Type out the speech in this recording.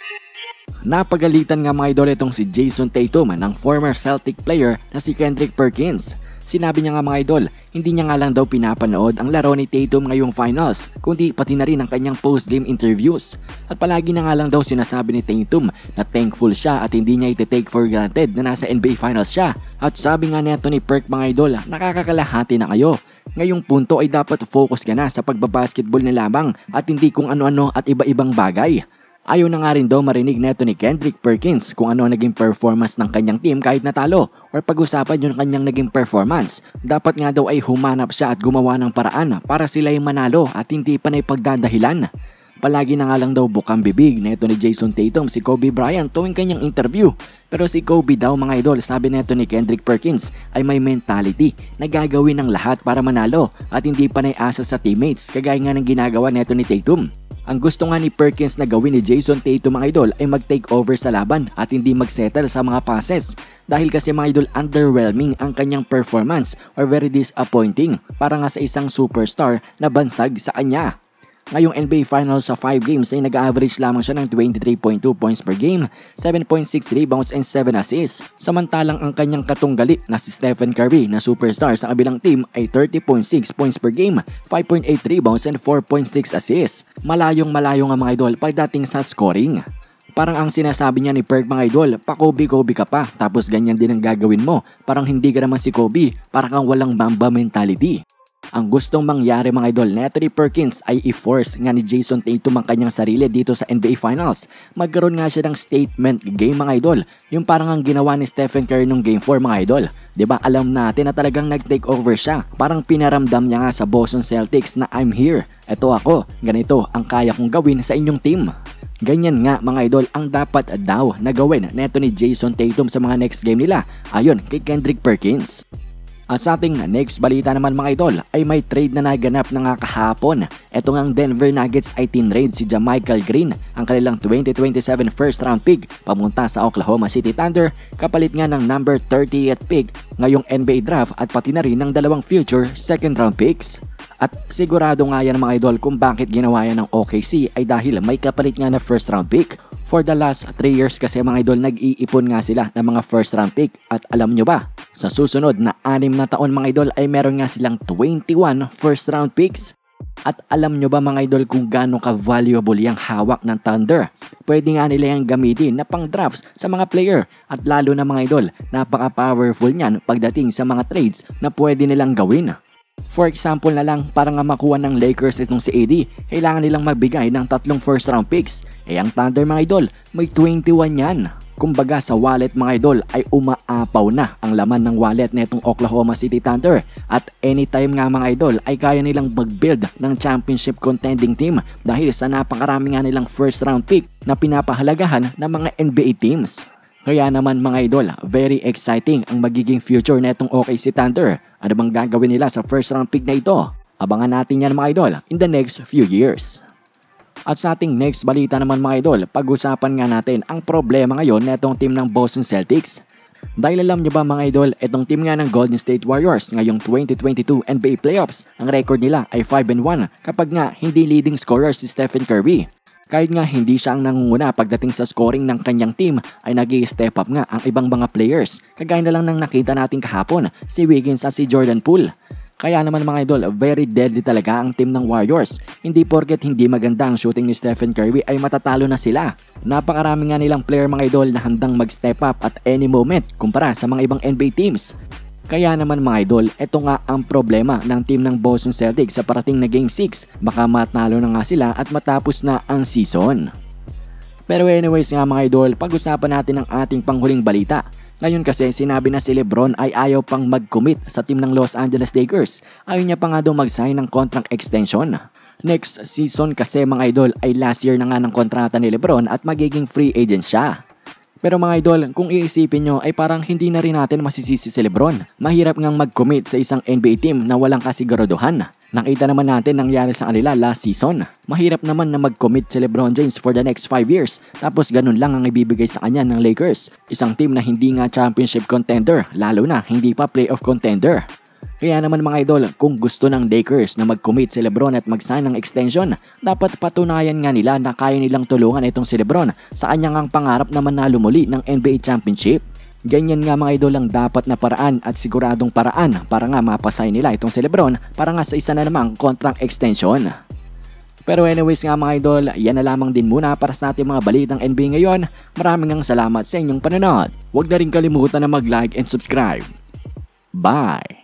Napagalitan nga mga idol itong si Jason Tatum ng former Celtic player na si Kendrick Perkins. Sinabi niya nga mga idol, hindi niya nga lang daw pinapanood ang laro ni Tatum ngayong finals, kundi pati na rin ang kanyang post-game interviews. At palagi na nga lang daw sinasabi ni Tatum na thankful siya at hindi niya iti-take for granted na nasa NBA finals siya. At sabi nga neto ni Perk mga idol, nakakalahati na kayo. Ngayong punto ay dapat focus ka na sa pagbabasketball na lamang at hindi kung ano-ano at iba-ibang bagay. Ayaw na nga rin daw marinig neto ni Kendrick Perkins kung ano naging performance ng kanyang team kahit natalo or pag-usapan yung kanyang naging performance. Dapat nga daw ay humanap siya at gumawa ng paraan para sila yung manalo at hindi pa na ipagdadahilan. Palagi na nga lang daw bukang bibig neto ni Jason Tatum si Kobe Bryant tuwing kanyang interview. Pero si Kobe daw mga idol, sabi neto ni Kendrick Perkins, ay may mentality na gagawin ng lahat para manalo at hindi pa naiasa sa teammates kagaya nga ng ginagawa neto ni Tatum. Ang gusto nga ni Perkins na gawin ni Jason Tatum mga idol ay mag-take over sa laban at hindi mag-settle sa mga passes. Dahil kasi mga idol underwhelming ang kanyang performance or very disappointing para nga sa isang superstar na bansag sa kanya. Ngayong NBA Finals sa 5 games ay nag-average lamang siya ng 23.2 points per game, 7.6 rebounds and 7 assists. Samantalang ang kanyang katunggali na si Stephen Curry na superstar sa kabilang team ay 30.6 points per game, 5.8 rebounds and 4.6 assists. Malayong-malayo nga mga idol pagdating sa scoring. Parang ang sinasabi niya ni Perk mga idol, pa-Kobe-Kobe ka pa tapos ganyan din ang gagawin mo. Parang hindi ka naman si Kobe, parang kang walang Mamba mentality. Ang gustong mangyari mga idol neto ni Perkins ay i-force nga ni Jason Tatum ang kanyang sarili dito sa NBA Finals. Magkaroon nga siya ng statement game mga idol, yung parang ang ginawa ni Stephen Curry nung Game 4 mga idol. Diba alam natin na talagang nag-take over siya, parang pinaramdam niya nga sa Boston Celtics na I'm here, eto ako, ganito ang kaya kong gawin sa inyong team. Ganyan nga mga idol ang dapat daw na gawin neto ni Jason Tatum sa mga next game nila, ayon kay Kendrick Perkins. At sa ating next balita naman mga idol ay may trade na naganap na nga kahapon. Ito ngang Denver Nuggets ay tinrade si JaMychal Green, ang kanilang 2027 first round pick pamunta sa Oklahoma City Thunder kapalit nga ng number 30th pick ngayong NBA draft at pati na rin ng dalawang future second round picks. At sigurado nga yan mga idol kung bakit ginawa yan ng OKC ay dahil may kapalit nga na first round pick. For the last 3 years kasi mga idol nag-iipon nga sila ng mga first round pick at alam nyo ba, sa susunod na 6 na taon mga idol ay meron nga silang 21 first round picks. At alam nyo ba mga idol kung gaano ka-valuable yung hawak ng Thunder? Pwede nga nila yung gamitin na pang drafts sa mga player at lalo na mga idol, napaka-powerful niyan pagdating sa mga trades na pwede nilang gawin. For example na lang, para nga makuha ng Lakers itong si AD, kailangan nilang magbigay ng 3 first round picks. Ang Thunder mga idol, may 21 yan. Kumbaga sa wallet mga idol ay umaapaw na ang laman ng wallet netong Oklahoma City Thunder. At anytime nga mga idol ay kaya nilang mag-build ng championship contending team dahil sa napakarami nga nilang first round pick na pinapahalagahan ng mga NBA teams. Kaya naman mga idol, very exciting ang magiging future netong OKC Thunder. Ano bang gagawin nila sa first round pick na ito? Abangan natin yan mga idol in the next few years. At sa ating next balita naman mga idol, pag-usapan nga natin ang problema ngayon netong team ng Boston Celtics. Dahil alam nyo ba mga idol, itong team nga ng Golden State Warriors ngayong 2022 NBA Playoffs, ang record nila ay 5-1 kapag nga hindi leading scorer si Stephen Curry. Kahit nga hindi siya ang nangunguna pagdating sa scoring ng kanyang team ay nag-i-step up nga ang ibang mga players. Kagaya na lang ng nakita natin kahapon, si Wiggins at si Jordan Poole. Kaya naman mga idol, very deadly talaga ang team ng Warriors. Hindi porket hindi maganda ang shooting ni Stephen Curry ay matatalo na sila. Napakarami nga nilang player mga idol na handang mag-step up at any moment kumpara sa mga ibang NBA teams. Kaya naman mga idol, ito nga ang problema ng team ng Boston Celtics sa parating na Game 6. Baka matalo na nga sila at matapos na ang season. Pero anyways nga mga idol, pag-usapan natin ang ating panghuling balita. Ngayon kasi sinabi na si LeBron ay ayaw pang mag-commit sa team ng Los Angeles Lakers. Ayaw niya pa nga daw mag-sign ng contract extension. Next season kasi mga idol ay last year na nga ng kontrata ni LeBron at magiging free agent siya. Pero mga idol, kung iisipin nyo ay parang hindi na rin natin masisisi si LeBron. Mahirap ngang mag-commit sa isang NBA team na walang kasiguraduhan. Nakita naman natin nangyari sa kanila last season. Mahirap naman na mag-commit si LeBron James for the next 5 years. Tapos ganun lang ang ibibigay sa kanya ng Lakers. Isang team na hindi nga championship contender, lalo na hindi pa playoff contender. Kaya naman mga idol, kung gusto ng Lakers na mag-commit si Lebron at mag-sign ng extension, dapat patunayan nga nila na kaya nilang tulungan itong si Lebron sa kanyang pangarap na manalo muli ng NBA Championship. Ganyan nga mga idol ang dapat na paraan at siguradong paraan para nga mapasay nila itong si Lebron para nga sa isa na namang contract extension. Pero anyways nga mga idol, yan na lamang din muna para sa ating mga balitang NBA ngayon. Maraming salamat sa inyong panonood. Huwag na rin kalimutan na mag-like and subscribe. Bye!